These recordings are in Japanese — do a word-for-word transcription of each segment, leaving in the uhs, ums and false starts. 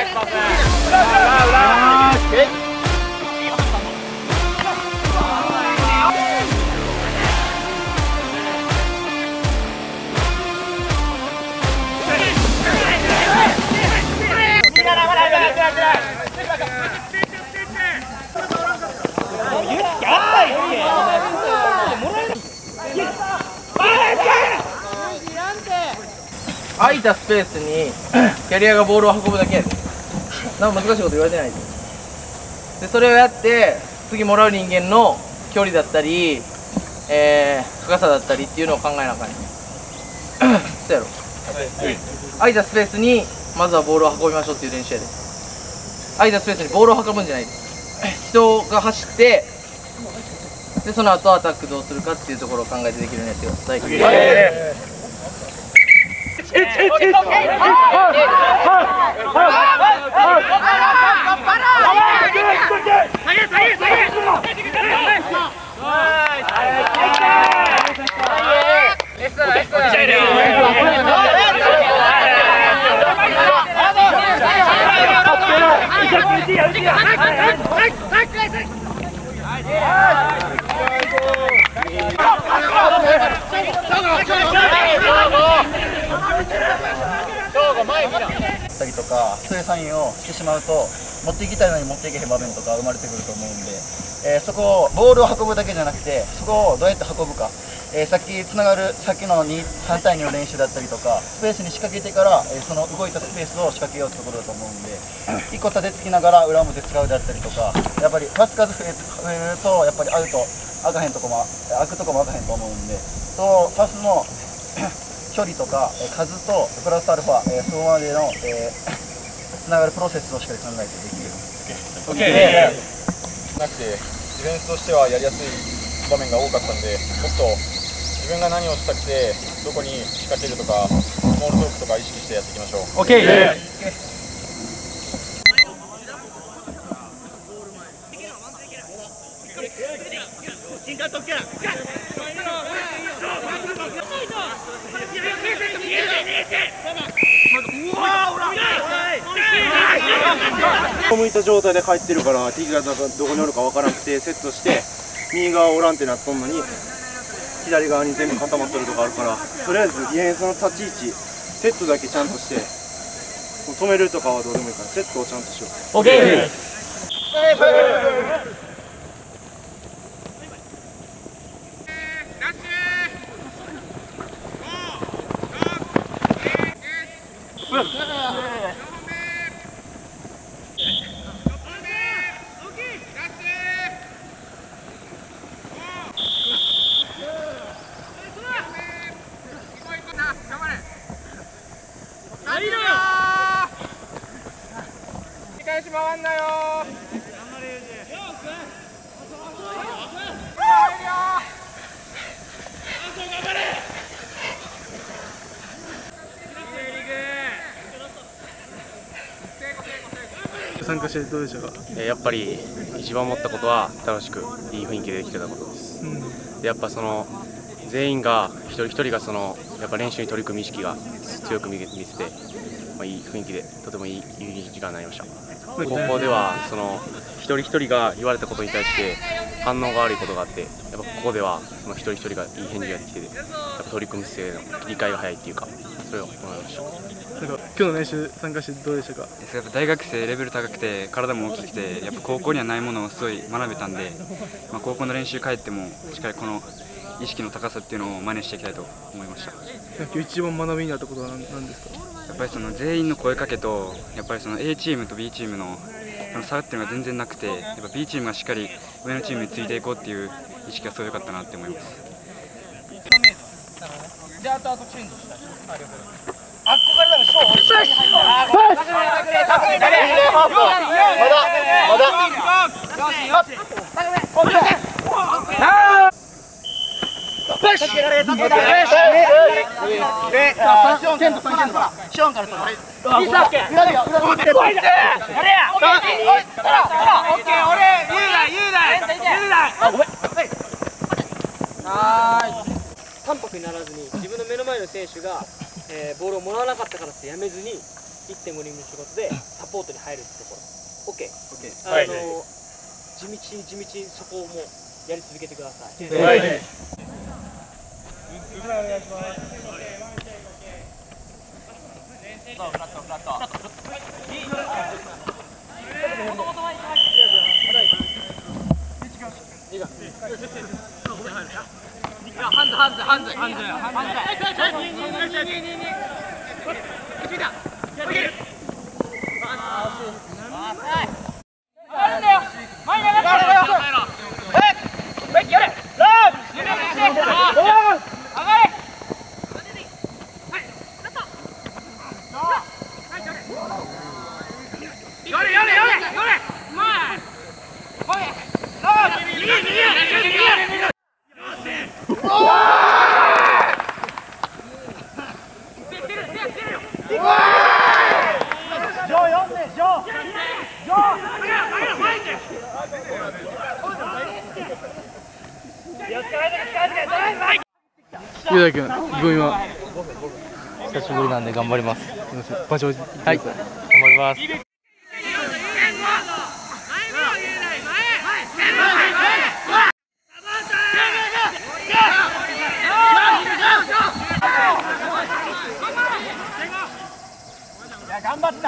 空いたスペースにキャリアがボールを運ぶだけやで。何も難しいこと言われてないです。でそれをやって次もらう人間の距離だったり、えー、深さだったりっていうのを考えなあかんねん。そうやろ。空いたスペースにまずはボールを運びましょうっていう練習やで。空いたスペースにボールを運ぶんじゃない。人が走ってでその後アタックどうするかっていうところを考えてできるようにやってください。 たりとかそういうサインをしてしまうと持っていきたいのに持っていけへん場面とか生まれてくると思うんで、えー、そこをボールを運ぶだけじゃなくてそこをどうやって運ぶか、えー、さっきつながるさっきのさん対にの練習だったりとかスペースに仕掛けてから、えー、その動いたスペースを仕掛けようってところだと思うんでいっこ立てつきながら裏表使うだったりとかやっぱりパス数増えるとやっぱりアウト開かへんとこも開くとこも開かへんと思うんでそうパスの距離とか数とプラスアルファ、えー、そこまでの、えー、つながるプロセスをしっかり考えてできる。 オッケー。なくてディフェンスとしてはやりやすい場面が多かったんで、もっと自分が何をしたくてどこに仕掛けるとかスモールトークとか意識してやっていきましょう。 オッケー。 向いた状態で帰ってるから敵がどこにおるか分からなくてセットして右側おらんってなっとんのに左側に全部固まっとるとかあるからとりあえずディフェンスの立ち位置セットだけちゃんとして止めるとかはどうでもいいからセットをちゃんとしよう。 オッケー。回んなよ参加してどうでしたか？ やっぱり一番思ったことは楽しくいい雰囲気でできてたことです。うん、でやっぱその全員が一人一人がそのやっぱ練習に取り組む意識が強く見せて、まあ、いい雰囲気でとてもいい、いい時間になりました。高校ではその一人一人が言われたことに対して反応が悪いことがあって、やっぱここではその一人一人がいい返事ができてて、やっぱ取り組む姿勢の切り替えが早いっていうか、それを思いました。 なんか今日の練習参加してどうでしたか？ やっぱ大学生レベル高くて体も大きくてやっぱ高校にはないものをすごい学べたんで、まあ、高校の練習帰ってもしっかりこの意識の高さっていうのを真似していきたいと思いました。 今日一番学びになったことは何ですか？ やっぱりその全員の声かけとやっぱりその A チームと B チームの差っていうのが全然なくて、やっぱ B チームがしっかり上のチームについていこうっていう意識がすごい良かったなって思います。 じゃああとあとチェンジしたい。あっこからでも勝負しない。あー、まだまだ。よし。ケントさんケントさん。ショーンからさ。いいさ。裏でよ。裏でよ。やれや。オッケー。オッケー。俺雄大雄大雄大。あ、ごめん。はーい。淡白にならずに自分の目の前の選手が、えー、ボールをもらわなかったからってやめずにいってんご人分ということでサポートに入るってところ OK、あの、地道に地道にそこをもうやり続けてください。はい、お願いします。フラットフラットフラット。ハンズハンズハンズハンズハンズ。 雄大君、意気込みは？ 久しぶりなんで頑張ります。 場所、はい、 頑張ります。 頑張った。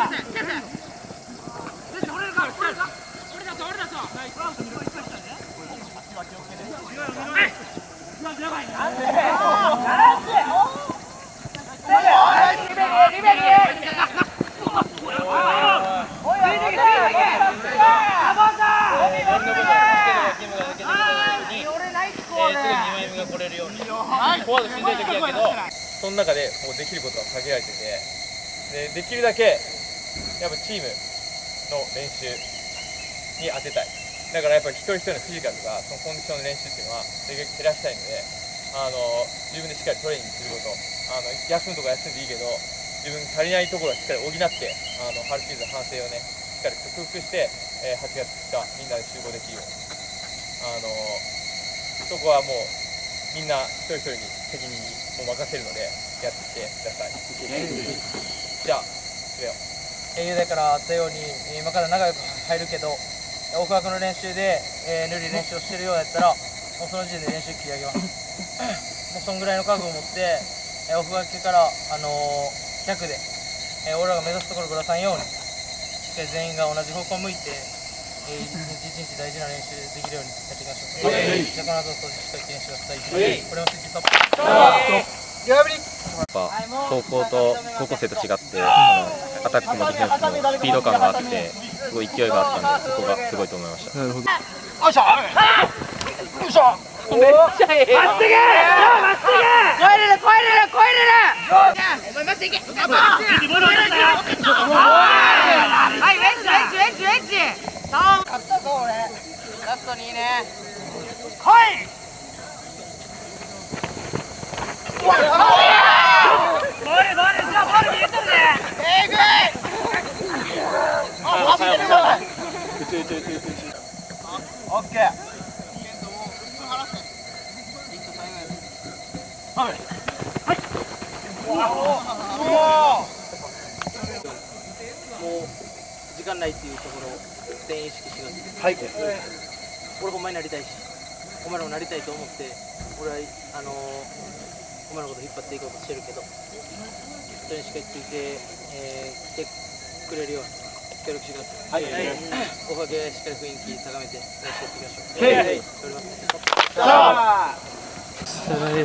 フォワードしんどい時だけど、その中でもうできることは限られてて、で、できるだけやっぱチームの練習に当てたい。だからやっぱり一人一人のフィジカルとかそのコンディションの練習っていうのはできるだけ減らしたいので、あの自分でしっかりトレーニングすること、あの休むとか休んでいいけど自分足りないところはしっかり補って、あの春シーズン反省をねしっかり克服して、えー、はちがつふつかみんなで集合できるように、あのそこはもうみんな一人一人に責任を任せるのでやってきてください。じゃあいくよ。 雄大からあったように今から仲良く入るけどオフ枠の練習で、えー、ぬるい練習をしてるようやったらもうその時点で練習切り上げます。もうそんぐらいの覚悟を持って、えー、オフ枠から、あのー、ひゃくで、えー、俺らが目指すところをぶらさんようにしっかり全員が同じ方向を向いて、えー、一日一日大事な練習できるようにやっていきましょう。はい、じゃあこの後しっかり記念してください。はい、これもスイッチストップ。 やっぱ高校と高校生と違ってあのアタックもディフェンスもスピード感があってすごい勢いがあったんでそこがすごいと思いました。なるほど。よいしょよいしょ。めっちゃええ。まっすぐまっすぐ超えれる超えれる超えれる。お前まっすぐ行け。はいウェッジウェッジウェッジウェッジ。勝ったぞ俺。ラストにいいね。来い。ボールボールじゃあボール入れてるね。えぐい。あ、走ってるよ。オッケー。はい。 もう時間ないっていうところを全員意識してください。はい。俺ほんまになりたいし、お前らもなりたいと思って俺はあのー。お前のこと引っ張っていこうとしてるけど、それにしっかりついて、えー、来てくれるように協力してください。はい。おかげしっかり雰囲気高めて練習していきましょう。はい。頑張ります。さあ。です。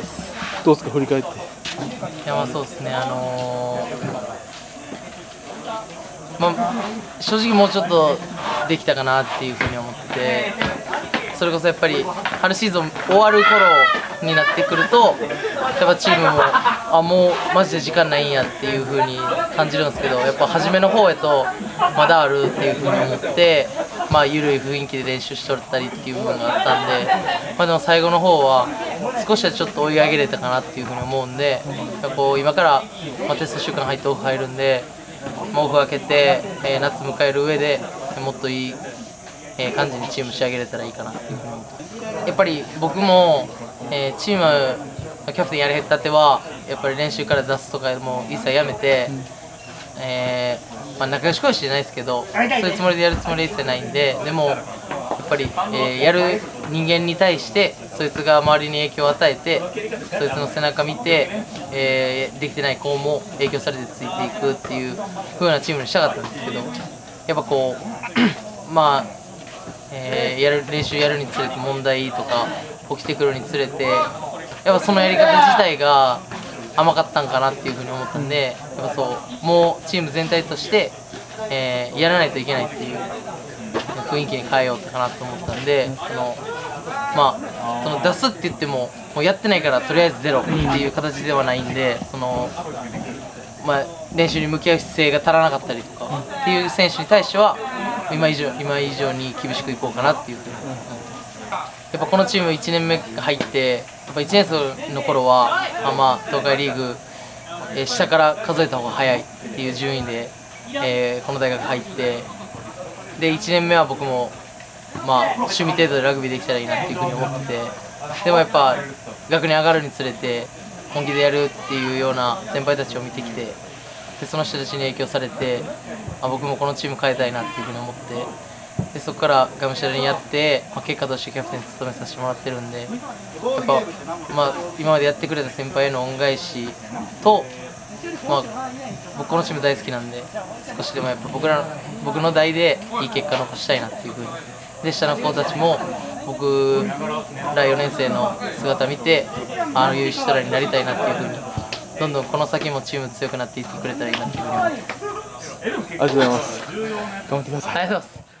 どうですか振り返って。 いやまあそうですね。あのー、まあ正直もうちょっとできたかなっていうふうに思ってて、それこそやっぱり春シーズン終わる頃になってくると。やっぱチームもあもうマジで時間ないんやっていう風に感じるんですけどやっぱ初めの方へとまだあるっていう風に思ってまあ緩い雰囲気で練習しとったりっていう部分があったんでまあでも最後の方は少しはちょっと追い上げれたかなっていう風に思うんでこう今からまあテスト週間入ってオフ入るんで、まあ、オフ開けて、えー、夏迎える上でもっといい、えー、感じにチーム仕上げれたらいいかなっていう風に思ってやっぱり僕も、えー、チームキャプテンやりたてはやっぱり練習から出すとかも一切やめて、えーまあ、仲良し恋しじゃないですけど、そういうつもりでやるつもりは一切ないんで、でもやっぱり、えー、やる人間に対してそいつが周りに影響を与えて、そいつの背中見て、えー、できてない子も影響されてついていくっていう風なチームにしたかったんですけど、やっぱこうまあ、えー、やる練習やるにつれて問題とか起きてくるにつれて、やっぱそのやり方自体が甘かったんかなっていうふうに思ったんで、やっぱそうもうチーム全体として、えー、やらないといけないっていう雰囲気に変えようかなと思ったんで、そのまあその出すって言ってももうやってないからとりあえずゼロっていう形ではないんで、そのまあ練習に向き合う姿勢が足らなかったりとかっていう選手に対しては今以上今以上に厳しくいこうかなっていうふうに思ってます。やっぱこのチームいちねんめ入ってやっぱいちねん生の頃はあまあ東海リーグ、えー、下から数えた方が早いっていう順位で、えー、この大学入って、でいちねんめは僕もまあ趣味程度でラグビーできたらいいなっていうふうに思ってて、でもやっぱ学年上がるにつれて本気でやるっていうような先輩たちを見てきて、でその人たちに影響されて、あ僕もこのチーム変えたいなっていうふうに思って。でそこからがむしゃらにやって、まあ、結果としてキャプテン務めさせてもらってるんで、やっぱ、まあ、今までやってくれた先輩への恩返しと、まあ、僕このチーム大好きなんで、少しでもやっぱ僕ら僕の代でいい結果残したいなっていうふうに、で下の子たちも僕らよねん生の姿見て、ああいう人らになりたいなっていうふうに、どんどんこの先もチーム強くなっていってくれたらいいなっていうふうに思ってます。 ありがとうございます。頑張ってください。 ありがとうございます。